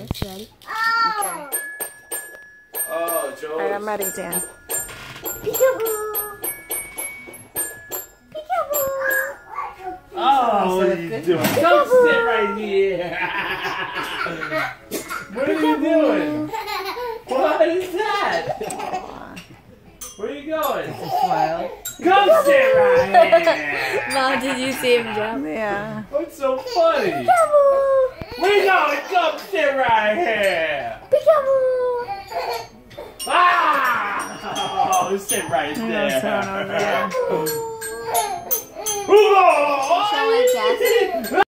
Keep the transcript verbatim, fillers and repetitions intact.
this. Ready? Okay. Oh, Joe. Alright, I'm ready, Dan. Peekaboo! Peekaboo! Oh, what are you doing? Don't sit right here. What are you doing? What is that? Where are you going? Smile. Come sit right here. Mom, did you see him jump? Yeah. What's so funny? Peekaboo! Where you going? Come sit right here. Peekaboo! Ah! Oh, sit right Yeah, there. sit on over there. Oh! Shall I, Cassie?